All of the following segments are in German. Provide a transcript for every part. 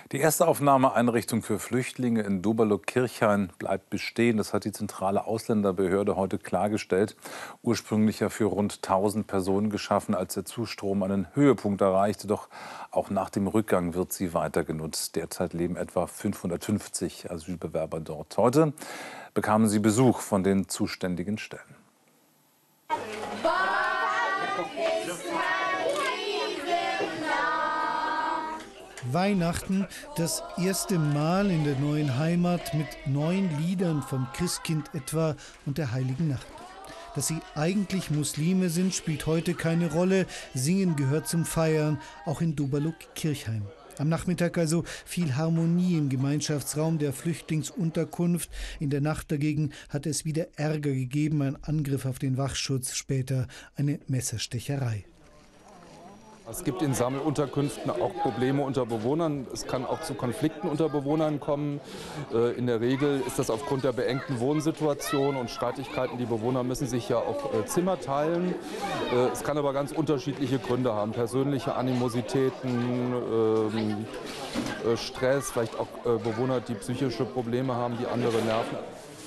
Die Erstaufnahmeeinrichtung für Flüchtlinge in Doberlo-Kirchhain bleibt bestehen. Das hat die zentrale Ausländerbehörde heute klargestellt. Ursprünglich ja für rund 1000 Personen geschaffen, als der Zustrom einen Höhepunkt erreichte. Doch auch nach dem Rückgang wird sie weiter genutzt. Derzeit leben etwa 550 Asylbewerber dort. Heute bekamen sie Besuch von den zuständigen Stellen. Weihnachten, das erste Mal in der neuen Heimat mit 9 Liedern vom Christkind etwa und der Heiligen Nacht. Dass sie eigentlich Muslime sind, spielt heute keine Rolle. Singen gehört zum Feiern, auch in Doberlo-Kirchhain. Am Nachmittag also viel Harmonie im Gemeinschaftsraum der Flüchtlingsunterkunft. In der Nacht dagegen hat es wieder Ärger gegeben, ein Angriff auf den Wachschutz, später eine Messerstecherei. Es gibt in Sammelunterkünften auch Probleme unter Bewohnern. Es kann auch zu Konflikten unter Bewohnern kommen. In der Regel ist das aufgrund der beengten Wohnsituation und Streitigkeiten. Die Bewohner müssen sich ja auch Zimmer teilen. Es kann aber ganz unterschiedliche Gründe haben. Persönliche Animositäten, Stress, vielleicht auch Bewohner, die psychische Probleme haben, die andere nerven.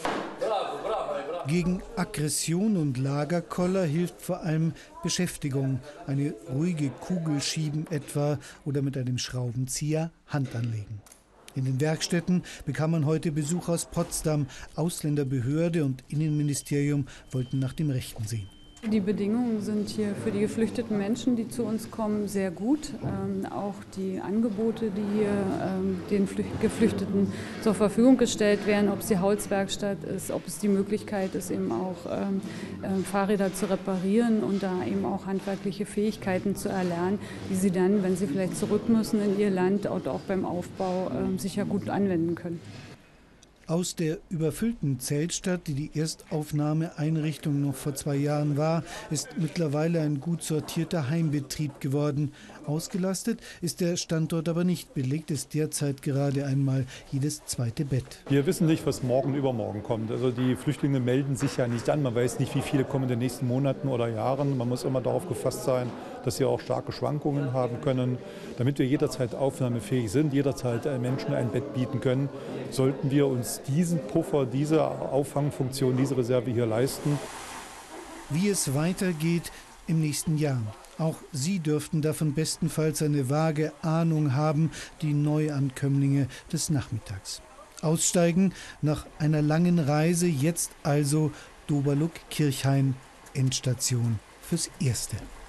Gegen Aggression und Lagerkoller hilft vor allem Beschäftigung. Eine ruhige Kugel schieben etwa oder mit einem Schraubenzieher Hand anlegen. In den Werkstätten bekam man heute Besuch aus Potsdam. Ausländerbehörde und Innenministerium wollten nach dem Rechten sehen. Die Bedingungen sind hier für die geflüchteten Menschen, die zu uns kommen, sehr gut. Auch die Angebote, die hier den Geflüchteten zur Verfügung gestellt werden, ob es die Holzwerkstatt ist, ob es die Möglichkeit ist, eben auch Fahrräder zu reparieren und da eben auch handwerkliche Fähigkeiten zu erlernen, die sie dann, wenn sie vielleicht zurück müssen in ihr Land, und auch beim Aufbau sicher gut anwenden können. Aus der überfüllten Zeltstadt, die die Erstaufnahmeeinrichtung noch vor 2 Jahren war, ist mittlerweile ein gut sortierter Heimbetrieb geworden. Ausgelastet ist der Standort aber nicht. Belegt ist derzeit gerade einmal jedes zweite Bett. Wir wissen nicht, was morgen übermorgen kommt. Also die Flüchtlinge melden sich ja nicht an. Man weiß nicht, wie viele kommen in den nächsten Monaten oder Jahren. Man muss immer darauf gefasst sein, dass sie auch starke Schwankungen haben können. Damit wir jederzeit aufnahmefähig sind, jederzeit Menschen ein Bett bieten können, sollten wir uns diesen Puffer, diese Auffangfunktion, diese Reserve hier leisten. Wie es weitergeht im nächsten Jahr. Auch Sie dürften davon bestenfalls eine vage Ahnung haben, die Neuankömmlinge des Nachmittags. Aussteigen nach einer langen Reise, jetzt also Doberlo-Kirchhain, Endstation fürs Erste.